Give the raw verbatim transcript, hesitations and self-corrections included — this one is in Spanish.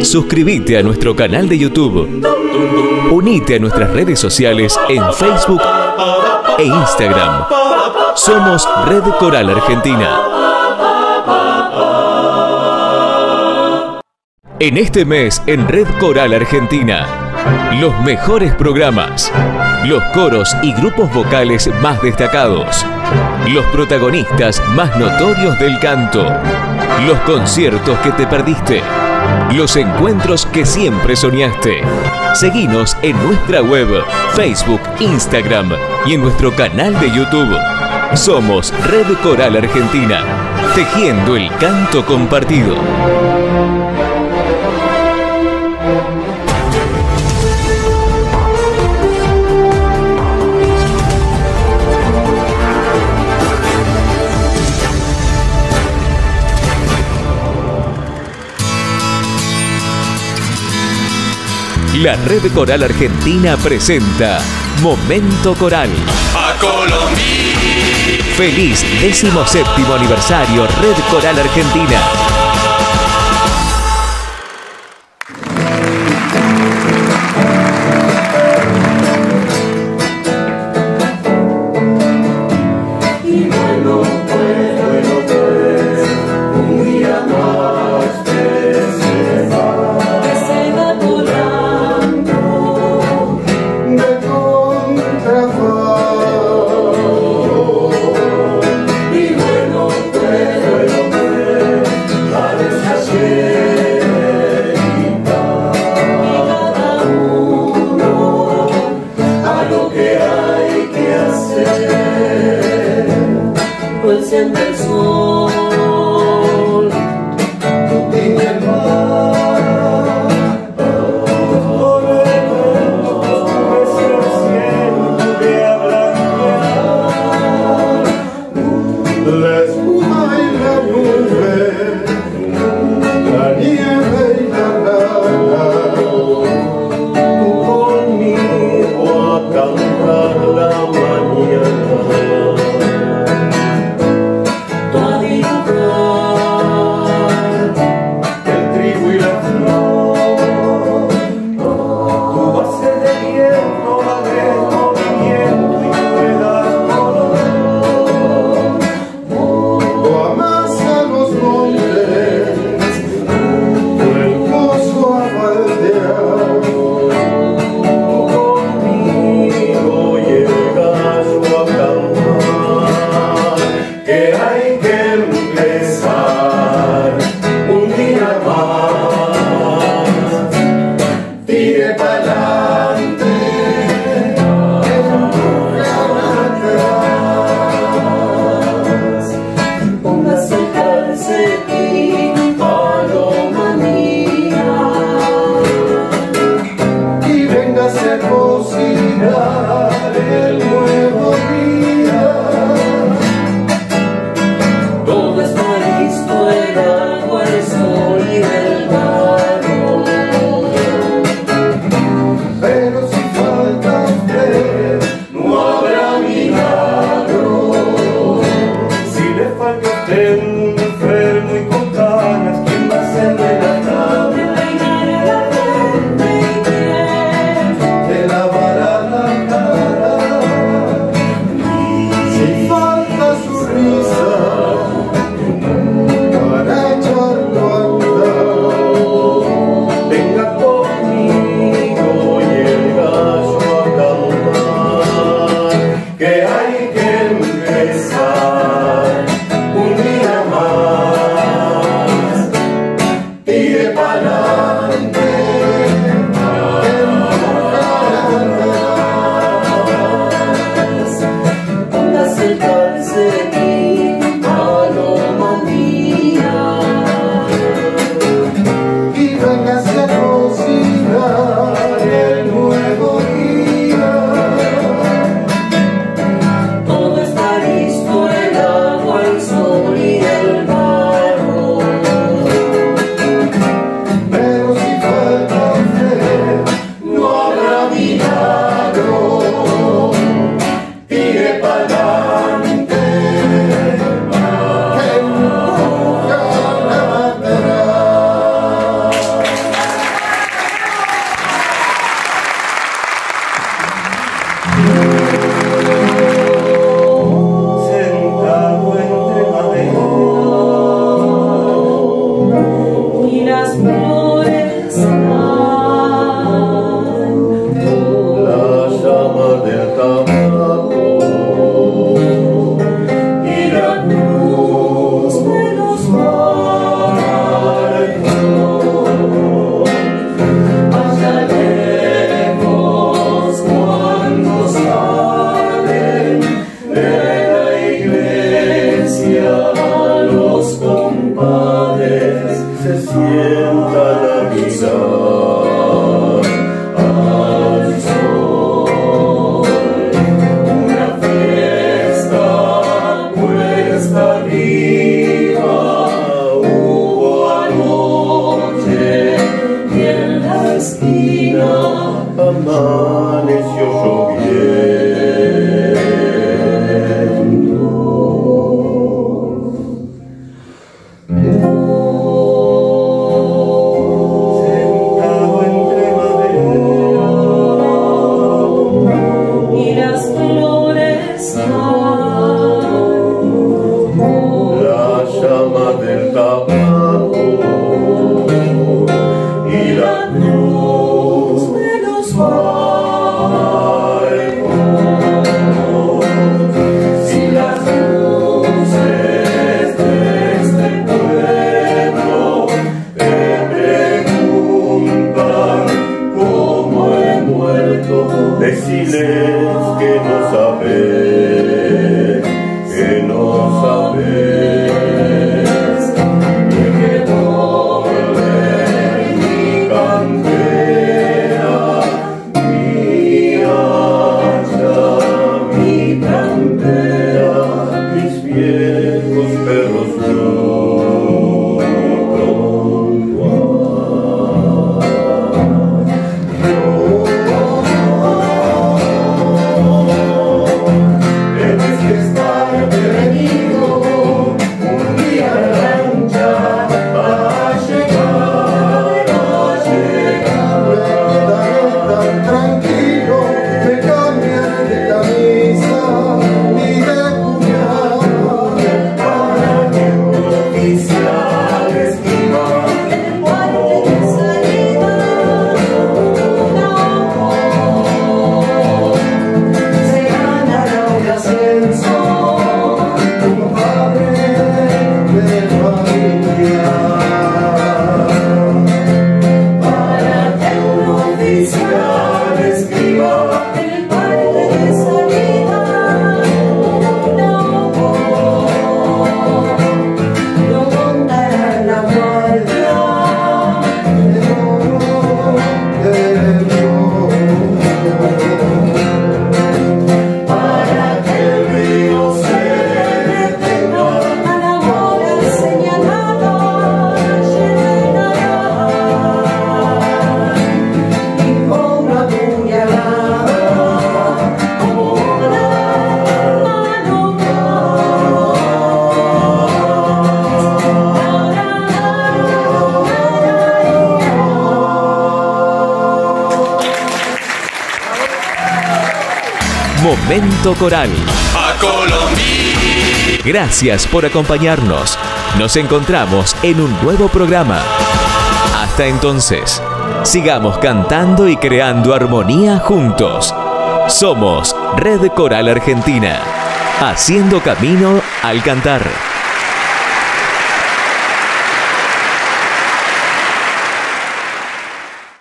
Suscríbete a nuestro canal de YouTube. Unite a nuestras redes sociales en Facebook e Instagram. Somos Red Coral Argentina. En este mes en Red Coral Argentina, los mejores programas, los coros y grupos vocales más destacados, los protagonistas más notorios del canto, los conciertos que te perdiste, los encuentros que siempre soñaste. Seguinos en nuestra web, Facebook, Instagram y en nuestro canal de YouTube. Somos Red Coral Argentina, tejiendo el canto compartido. La Red Coral Argentina presenta Momento Coral. A Colombia. Feliz décimo séptimo aniversario Red Coral Argentina. Momento Coral. A Colombia. Gracias por acompañarnos. Nos encontramos en un nuevo programa. Hasta entonces, sigamos cantando y creando armonía juntos. Somos Red Coral Argentina, haciendo camino al cantar.